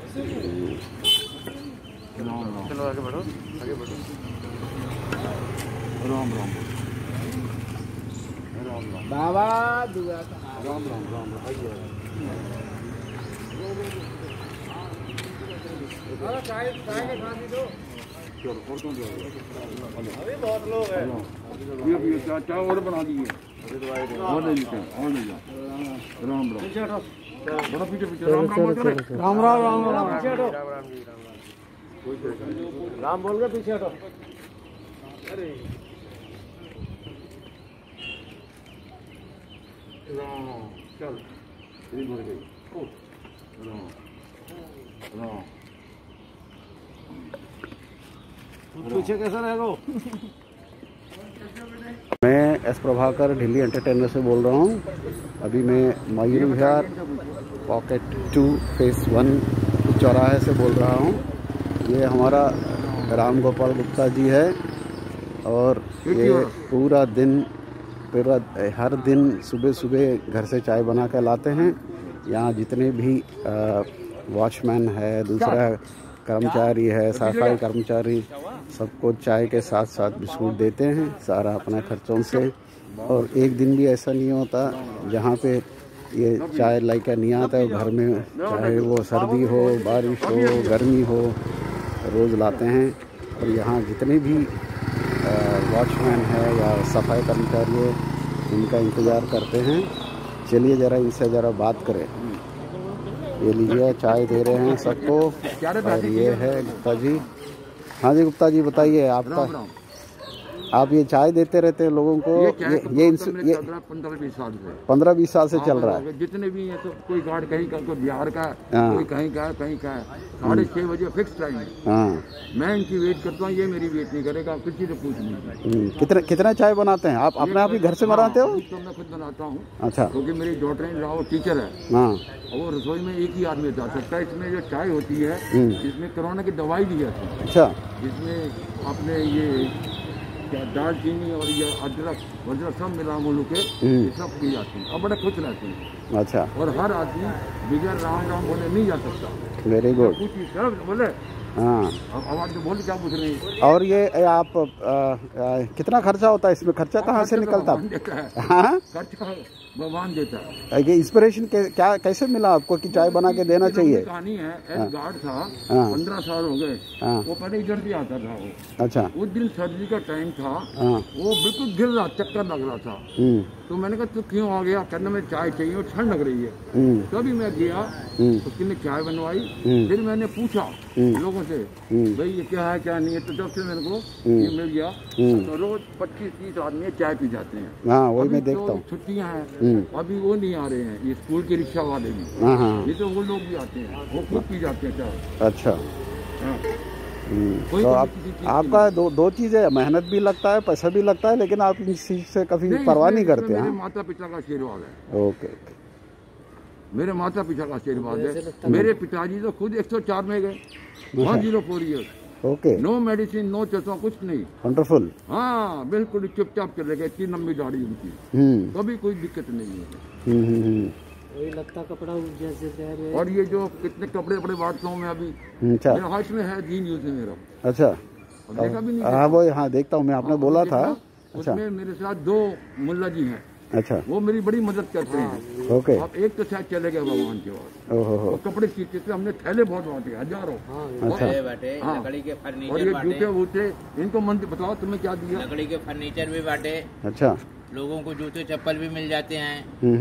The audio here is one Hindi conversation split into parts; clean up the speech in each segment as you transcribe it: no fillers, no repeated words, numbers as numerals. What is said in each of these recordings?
चलो आगे बढ़ो, आगे बढ़ो। राम राम राम राम बाबा दुआ राम राम राम चाय चाय के खाने दो। चलो और कौन अभी बहुत लोग हैं। ये चाय और बना दीजिए और ले लीजिए और ले जाओ। राम राम पीछे हटो, बड़ा पीछे पीछे राम राम बोलते रहे। राम राम राम राम पीछे हटो, राम बोल के पीछे हटो। अरे राम चल ये भर गई ओ राम राम पीछे कैसा रहेगा? मैं एस प्रभाकर ढिल्ली एंटरटेनर से बोल रहा हूँ। अभी मैं मयूर विहार पॉकेट 2 फेज़ 1 चौराहे से बोल रहा हूँ। ये हमारा राम गोपाल गुप्ता जी है और ये पूरा हर दिन सुबह सुबह घर से चाय बना कर लाते हैं। यहाँ जितने भी वॉचमैन है, दूसरा कर्मचारी है, सफाई कर्मचारी, सबको चाय के साथ साथ बिस्कुट देते हैं, सारा अपने खर्चों से। और एक दिन भी ऐसा नहीं होता जहाँ पे ये चाय लेकर नहीं आता है घर में, चाहे वो सर्दी हो, बारिश हो, गर्मी हो, रोज़ लाते हैं। और यहाँ जितने भी वॉचमैन है या सफाई कर्मचारी है, उनका इंतज़ार करते हैं। चलिए ज़रा इनसे ज़रा बात करें। ये लीजिए चाय दे रहे हैं सबको। और ये है गुप्ता जी। हाँ जी गुप्ता जी बताइए, आपका आप ये चाय देते रहते हैं लोगों को? ये 15-20 साल से 15-20 साल से चल रहा है। जितने भी हैं तो कोई गार्ड कहीं का, कोई बिहार का, कोई कहीं का, कहीं का है। 6:30 बजे फिक्स टाइम है। हाँ मैं इनकी वेट करता हूँ, ये मेरी वेट नहीं करेगा। आप किसी से पूछ नहीं। कितना चाय बनाते हैं आप? अपने आप ही घर से बनाते हो? तो मैं खुद बनाता हूँ। अच्छा। क्योंकि मेरी डॉटर इन लॉ टीचर है। हाँ। और वो रसोई में एक ही आदमी जा सकता है। इसमें जो चाय होती है, इसमें कोरोना की दवाई दी जाती है। अच्छा। इसमें अपने ये क्या दालचीनी और ये अदरक वदरक सब मिला मुलू के सब की जाती है। अब बड़े खुश रहते हैं। अच्छा। और हर आदमी बगैर राम राम बोले नहीं जा सकता। Very good. बोले हाँ। आवाज तो बोल क्या पूछ रहे हैं? और ये आप कितना खर्चा होता है इसमें? खर्चा कहाँ से निकलता है? हाँ, खर्चा भगवान देता है। ये इंस्पिरेशन क्या कैसे मिला आपको कि चाय बना के देना चाहिए? कहानी है, एक गार्ड था, 15 साल हो गए। वो पहले इधर भी आता था वो। अच्छा। उस दिन सर्दी का टाइम था, वो बिल्कुल गिर रहा, चक्कर लग रहा था। तो मैंने कहा तू क्यों आ गया? कहने में चाय चाहिए और ठंड लग रही है। तभी मैं गया, उसके लिए चाय बनवाई। फिर मैंने पूछा लोगों से भाई ये क्या है क्या नहीं है। तो जब से मेरे को ये मिल गया तो रोज 25-30 आदमी चाय पी जाते हैं। हाँ, वही मैं देखता हूँ। छुट्टियाँ हैं, अभी वो नहीं आ रहे हैं, ये स्कूल के रिक्शा वाले भी। नहीं तो वो लोग भी आते हैं, वो खुद पी जाते हैं चाय। अच्छा। तो आपका दो चीजें, मेहनत भी लगता है, पैसा भी लगता है, लेकिन आप इस चीज से कभी परवाह नहीं करते हैं? मेरे माता पिता का आशीर्वाद है। ओके। मेरे माता पिता का आशीर्वाद है। मेरे पिताजी तो खुद 104 में गए, 104 years. Okay. No medicine, no चश्मा, कुछ नहीं। वंडरफुल। हाँ बिल्कुल चुपचाप चले गए। इतनी लंबी दाढ़ी उनकी, कभी कोई दिक्कत नहीं है। वही लगता कपड़ा जैसे। और ये जो कितने कपड़े बड़े बांटता हूँ मैं अभी। अच्छा। मेरा हाथ में है जीन यूज है मेरा। अच्छा। देखा भी नहीं? हाँ वो, हाँ देखता हूँ मैं, आपने बोला था। अच्छा। उसमें मेरे साथ 2 मुल्ला जी हैं। अच्छा। वो मेरी बड़ी मदद करते हैं। ओके। अब एक तो शायद चले गए भगवान के बाद। वो कपड़े सीखते थे, हमने थैले बहुत बांटे, हजारों। अच्छा। लकड़ी के फर्नीचर और ये जूते वूते, इनको मंदिर बताओ तुम्हें क्या दिया? लकड़ी के फर्नीचर भी बांटे। अच्छा। लोगों को जूते चप्पल भी मिल जाते हैं।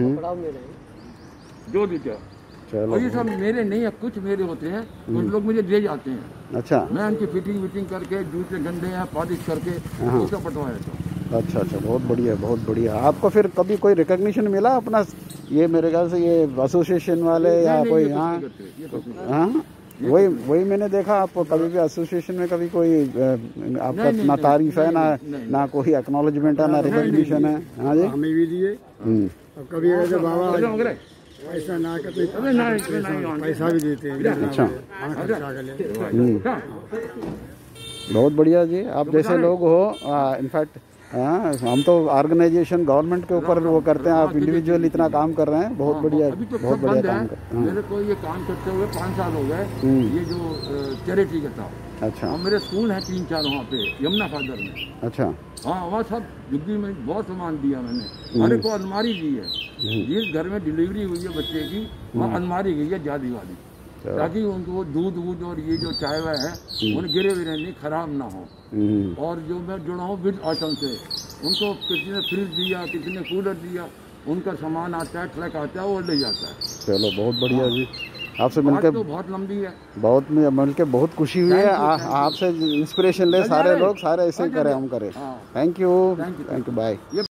जो भी क्या। और ये सब मेरे नहीं है, कुछ मेरे होते हैं, कुछ लोग मुझे दे जाते हैं। अच्छा। मैं उनकी फिटिंग विटिंग करके, जूते गंदे हैं पॉलिश करके उसका पटवा देता हूँ। अच्छा अच्छा, बहुत बढ़िया बहुत बढ़िया। आपको फिर कभी कोई रिकॉग्निशन मिला अपना? ये मेरे ख्याल से ये एसोसिएशन वाले या कोई? हाँ हाँ, वही मैंने देखा। आपको कभी भी एसोसिएशन में कभी कोई आपका ना तारीफ है, ना कोई एक्नॉलेजमेंट है, ना रिकॉग्निशन है? हाँ जी, हमें भी दिए। कभी बाबा ऐसा ना करते, पैसा भी देते हैं। अच्छा। बहुत बढ़िया जी, आप जैसे लोग हो। इनफैक्ट हाँ, हम तो ऑर्गेनाइजेशन गवर्नमेंट के ऊपर वो करते हैं, आप इंडिविजुअल इतना काम कर रहे हैं, बहुत बढ़िया, बहुत बढ़िया काम करते हैं। मेरे को ये काम करते हुए 5 साल हो गए, ये जो चैरिटी का था। अच्छा। और मेरे स्कूल हैं 3-4 वहाँ पे यमुना फादर में। अच्छा। हाँ, वहाँ सब झुग्गी में बहुत सामान दिया मैंने। हर एक को अलमारी दी है, जिस घर में डिलीवरी हुई है बच्चे की वहाँ अलमारी गई है जादी वाली, ताकि उनको दूध और ये जो चाय वाय है उन्हें गिरे हुए रहने, खराब ना हो। और जो मैं जुड़ा हूँ विद आश्रम से, उनको किसी ने फ्रिज दिया, किसी ने कूलर दिया, उनका सामान आता है, ट्रक आता है, वो ले जाता है। चलो बहुत बढ़िया जी, आपसे मिलकर तो बहुत लंबी है, बहुत मिलकर बहुत खुशी हुई है। आपसे इंस्पिरेशन ले सारे लोग, सारे ऐसे करें, हम करें। Thank you, bye.